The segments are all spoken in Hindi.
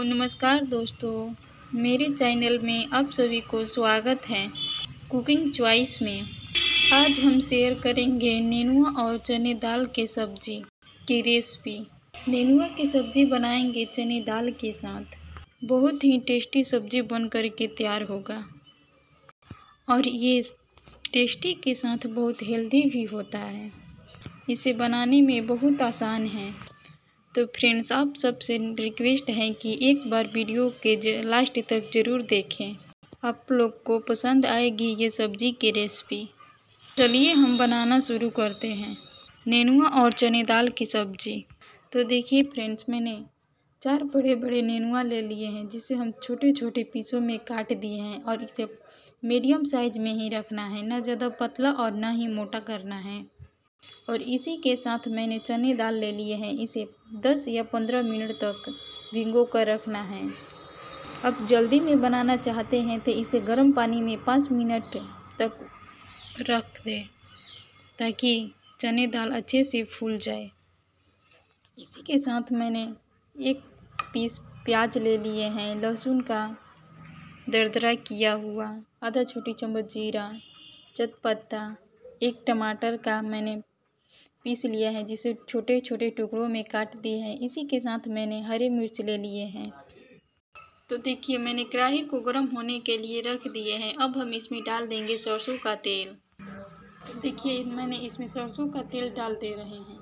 नमस्कार दोस्तों, मेरे चैनल में आप सभी को स्वागत है। कुकिंग चॉइस में आज हम शेयर करेंगे नेनुआ और चने दाल के सब्जी की रेसिपी। नेनुआ की सब्जी बनाएंगे चने दाल के साथ। बहुत ही टेस्टी सब्जी बन कर के तैयार होगा और ये टेस्टी के साथ बहुत हेल्दी भी होता है। इसे बनाने में बहुत आसान है। तो फ्रेंड्स, आप सबसे रिक्वेस्ट है कि एक बार वीडियो के लास्ट तक ज़रूर देखें। आप लोग को पसंद आएगी ये सब्जी की रेसिपी। चलिए हम बनाना शुरू करते हैं नेनुआ और चने दाल की सब्जी। तो देखिए फ्रेंड्स, मैंने 4 बड़े बड़े नेनुआ ले लिए हैं, जिसे हम छोटे छोटे पीसों में काट दिए हैं और इसे मीडियम साइज में ही रखना है, ना ज़्यादा पतला और ना ही मोटा करना है। और इसी के साथ मैंने चने दाल ले लिए हैं, इसे 10 या 15 मिनट तक भिगो कर रखना है। अब जल्दी में बनाना चाहते हैं तो इसे गर्म पानी में 5 मिनट तक रख दें, ताकि चने दाल अच्छे से फूल जाए। इसी के साथ मैंने 1 पीस प्याज ले लिए हैं, लहसुन का दरदरा किया हुआ, आधा छोटी चम्मच जीरा, तेजपत्ता, 1 टमाटर का मैंने पीस लिया है, जिसे छोटे छोटे टुकड़ों में काट दिए हैं। इसी के साथ मैंने हरी मिर्च ले लिए हैं। तो देखिए, मैंने कढ़ाई को गर्म होने के लिए रख दिए हैं। अब हम इसमें डाल देंगे सरसों का तेल। तो देखिए, मैंने इसमें सरसों का तेल डाल दे रहे हैं।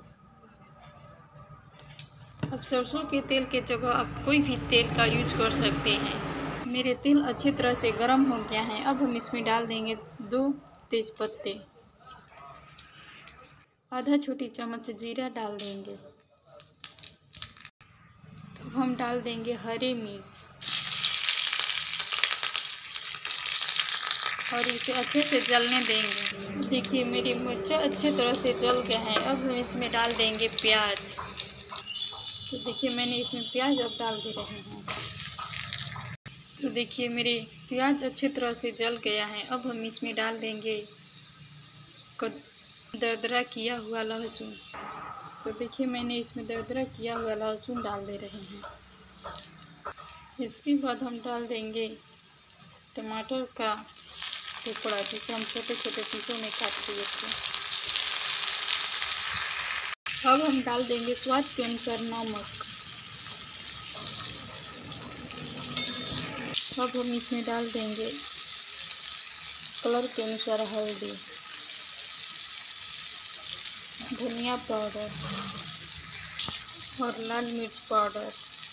अब सरसों के तेल के जगह आप कोई भी तेल का यूज कर सकते हैं। मेरे तेल अच्छी तरह से गर्म हो गया है। अब हम इसमें डाल देंगे 2 तेजपत्ते, आधा छोटी चम्मच जीरा डाल देंगे। तो हम डाल देंगे हरी मिर्च और इसे अच्छे से जलने देंगे। देखिए, मेरी मिर्च अच्छे तरह से जल गया है। अब हम इसमें डाल देंगे प्याज। तो देखिए, मैंने इसमें प्याज अब डाल दे रहे हैं। तो देखिए, मेरे प्याज अच्छी तरह से जल गया है। अब हम इसमें डाल देंगे दरदरा किया हुआ लहसुन। तो देखिए, मैंने इसमें दरदरा किया हुआ लहसुन डाल दे रहे हैं। इसके बाद हम डाल देंगे टमाटर का टुकड़ा, जिसे हम छोटे छोटे पीसों में काट दिए थे। अब हम डाल देंगे स्वाद के अनुसार नमक। अब हम इसमें डाल देंगे कलर के अनुसार हल्दी, धनिया पाउडर और लाल मिर्च पाउडर।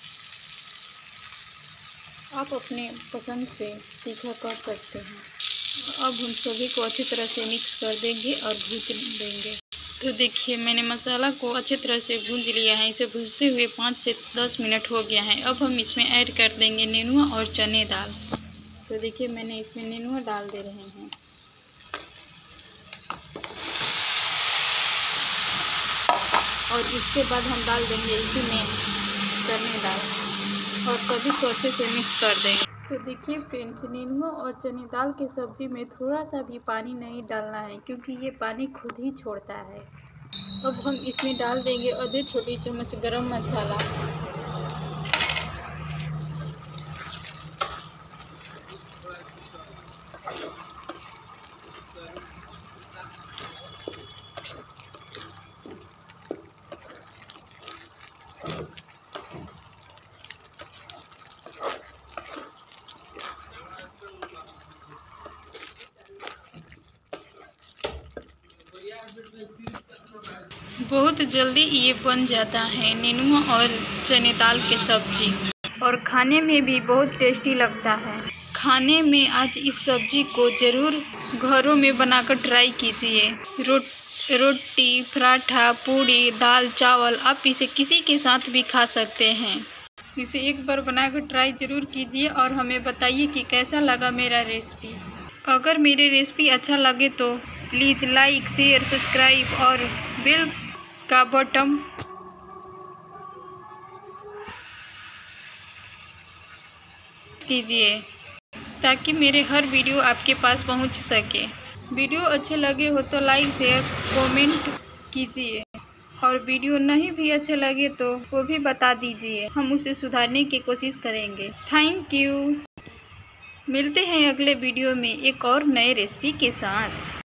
आप अपने पसंद से तीखा कर सकते हैं। अब हम सभी को अच्छी तरह से मिक्स कर देंगे और भून देंगे। तो देखिए, मैंने मसाला को अच्छी तरह से भून लिया है। इसे भूनते हुए 5 से 10 मिनट हो गया है। अब हम इसमें ऐड कर देंगे नेनुआ और चने दाल। तो देखिए, मैंने इसमें नेनुआ डाल दे रहे हैं और इसके बाद हम डाल देंगे इसी में चने दाल और सभी को अच्छे से मिक्स कर देंगे। तो देखिए फ्रेंड्स, नेनुआ और चने दाल की सब्ज़ी में थोड़ा सा भी पानी नहीं डालना है, क्योंकि ये पानी खुद ही छोड़ता है। अब हम इसमें डाल देंगे आधे छोटी चम्मच गरम मसाला, बहुत जल्दी ये बन जाता है नेनुआ और चने दाल की सब्जी, और खाने में भी बहुत टेस्टी लगता है। खाने में आज इस सब्जी को ज़रूर घरों में बनाकर ट्राई कीजिए। रोटी, पराठा, पूड़ी, दाल, चावल, आप इसे किसी के साथ भी खा सकते हैं। इसे एक बार बनाकर ट्राई ज़रूर कीजिए और हमें बताइए कि कैसा लगा मेरा रेसिपी। अगर मेरी रेसिपी अच्छा लगे तो प्लीज़ लाइक, शेयर, सब्सक्राइब और बेल का बटन कीजिए, ताकि मेरे हर वीडियो आपके पास पहुंच सके। वीडियो अच्छे लगे हो तो लाइक, शेयर, कमेंट कीजिए। और वीडियो नहीं भी अच्छे लगे तो वो भी बता दीजिए, हम उसे सुधारने की कोशिश करेंगे। Thank you. मिलते हैं अगले वीडियो में एक और नए रेसिपी के साथ।